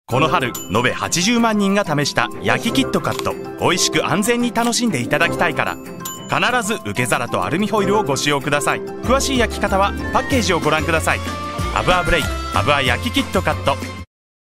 この春延べ80万人が試した焼きキットカット、美味しく安全に楽しんでいただきたいから、必ず受け皿とアルミホイルをご使用ください。詳しい焼き方はパッケージをご覧ください。アブアブレイクアブア焼きキットカット。